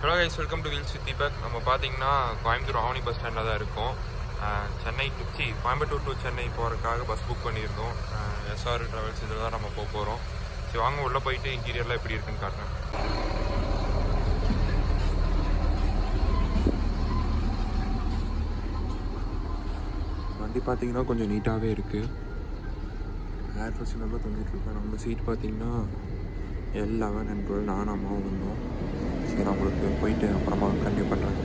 Hello guys, welcome to WheelsWithDeepak. நம்ம பாத்தீங்கன்னா கோயம்புத்தூர் ஆவணி bus ஸ்டாண்ட்ல தான் இருக்கோம். சென்னை டு கோயம்புத்தூர் டு சென்னை போறதுக்காக பஸ் புக் பண்ணியிருந்தோம். SR டிராவல்ஸ் இதுல தான் நம்ம போறோம். சரி வாங்க உள்ள போயிட்டு இன்டீரியர்லாம் எப்படி இருக்குன்னு காட்டுறேன். வண்டி பாத்தீங்கன்னா கொஞ்சம் நீட்டாவே இருக்கு. ஏர் ஃபெசிலிட்டிலாம் தொங்கிட்டு இருக்கு. நம்ம சீட் பாத்தீங்கன்னா L11 and 12 நானும் அம்மாவும் வந்தோம். சரி நான் உங்களுக்கு போயிட்டு அப்புறமா கண்டினியூ பண்ணுறேன்.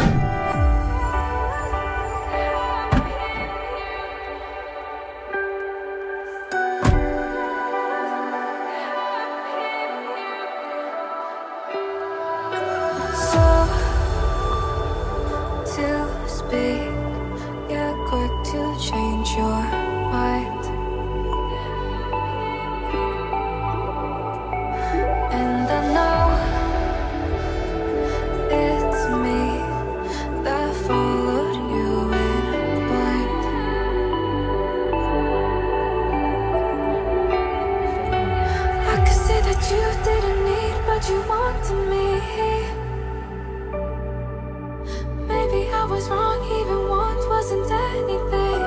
You wanted me. Maybe I was wrong, even once wasn't anything.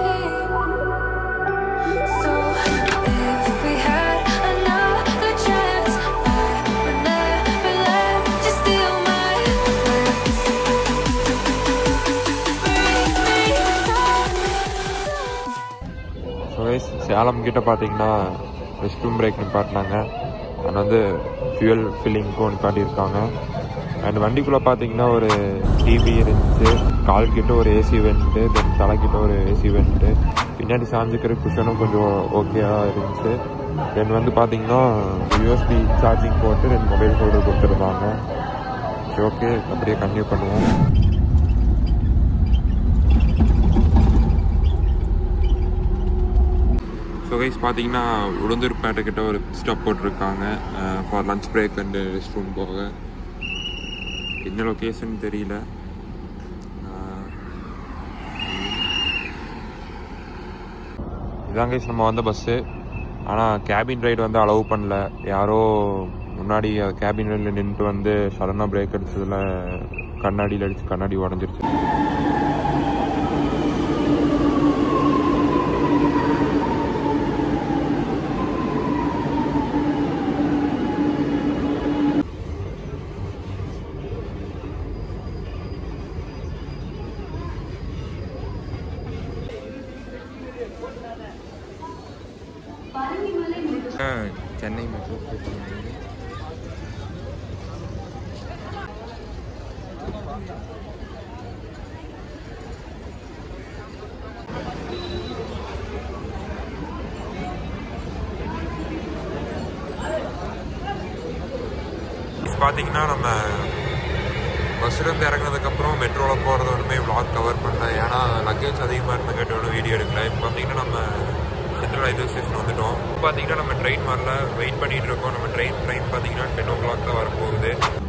So if we had another chance, I would never let you steal my plans. Break me down. So guys, Salem கிட்ட பார்த்தீங்கன்னா rest room break நிப்பாட்டினாங்க. And வந்து fuel ஃபில்லிங்க்கும் நிப்பாட்டியிருக்காங்க. And வண்டிக்குள்ளே பார்த்தீங்கன்னா ஒரு TV இருந்துச்சு, கால் கிட்ட ஒரு ஏசி வெண்ட்டு, தென் தலைக்கிட்ட ஒரு ஏசி வெண்ட்டு, பின்னாடி சாஞ்சிக்கிற குஷனும் கொஞ்சம் ஓகேவாக இருந்துச்சு. தென் வந்து பார்த்தீங்கன்னா USB சார்ஜிங் போட்டு 2 மொபைல் ஹோல்டர் கொடுத்துருந்தாங்க. சரி ஓகே, அப்படியே கண்டினியூ பண்ணுவோம். ஸோ கைஸ் பார்த்தீங்கன்னா உளுந்தூர்பேட்டை கிட்ட ஒரு ஸ்டாப் போட்டிருக்காங்க for lunch break and rest room போக. என்ன லொக்கேஷன் தெரியல. இதான் கைஸ் நம்ம வந்த பஸ்ஸு. ஆனால் கேபின் ரைடு வந்து அலோவ் பண்ணல. யாரோ முன்னாடி கேபின் ரைடில் நின்றுட்டு வந்து சடனாக பிரேக் அடிச்சதில் கண்ணாடியில் அடித்து கண்ணாடி உடஞ்சிருச்சு. சென்னை மெட்ரோ பார்த்தீங்கன்னா நம்ம பஸ்ஸிலேருந்து இறங்கினதுக்கப்புறம் மெட்ரோவில் போகிறது ஒன்றுமே விளாக் கவர் பண்ணல. ஏன்னா லக்கேஜ் அதிகமாக இருந்த கேட்டோட வீடியோ எடுக்கல. இப்போ பார்த்தீங்கன்னா நம்ம சென்ட்ரல் ரயில்வே ஸ்டேஷன் வந்துட்டோம். பார்த்தீங்கன்னா நம்ம ட்ரெயின் வரல, வெயிட் பண்ணிகிட்டு இருக்கோம். நம்ம ட்ரெயின் பார்த்தீங்கன்னா 10 o'clock தான் வரப்போகுது.